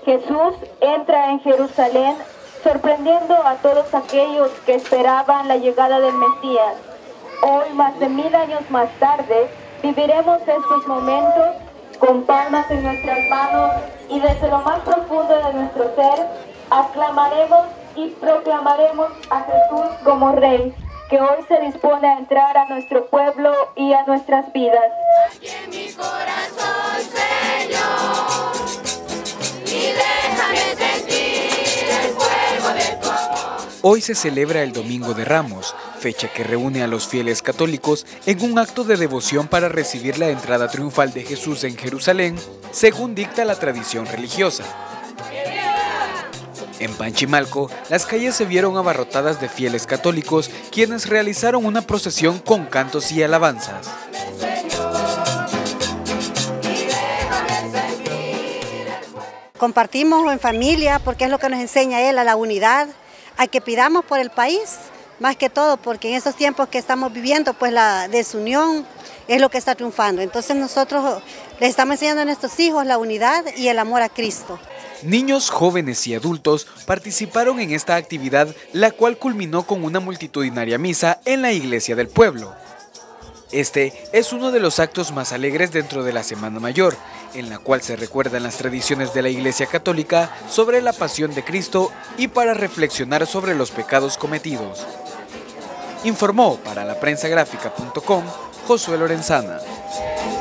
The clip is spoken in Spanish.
Jesús entra en Jerusalén sorprendiendo a todos aquellos que esperaban la llegada del Mesías. Hoy, más de 1000 años más tarde, viviremos estos momentos con palmas en nuestras manos y desde lo más profundo de nuestro ser aclamaremos y proclamaremos a Jesús como Rey, que hoy se dispone a entrar a nuestro pueblo y a nuestras vidas. Aquí en mi corazón, Señor, y déjame sentir el fuego de tu amor. Hoy se celebra el Domingo de Ramos, fecha que reúne a los fieles católicos en un acto de devoción para recibir la entrada triunfal de Jesús en Jerusalén, según dicta la tradición religiosa. En Panchimalco, las calles se vieron abarrotadas de fieles católicos, quienes realizaron una procesión con cantos y alabanzas. Compartimos en familia porque es lo que nos enseña él, a la unidad, a que pidamos por el país, más que todo, porque en esos tiempos que estamos viviendo, pues la desunión es lo que está triunfando. Entonces nosotros les estamos enseñando a nuestros hijos la unidad y el amor a Cristo. Niños, jóvenes y adultos participaron en esta actividad, la cual culminó con una multitudinaria misa en la iglesia del pueblo. Este es uno de los actos más alegres dentro de la Semana Mayor, en la cual se recuerdan las tradiciones de la Iglesia Católica sobre la pasión de Cristo y para reflexionar sobre los pecados cometidos. Informó para laprensagráfica.com Josué Lorenzana.